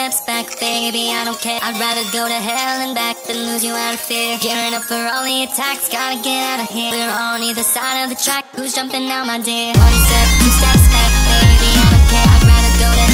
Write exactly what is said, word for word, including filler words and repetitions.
steps back, baby, I don't care. I'd rather go to hell and back than lose you out of fear. Gearing up for all the attacks, gotta get out of here. We're on either side of the track, who's jumping now, my dear? forty-seven steps back, baby, I don't care. I'd rather go to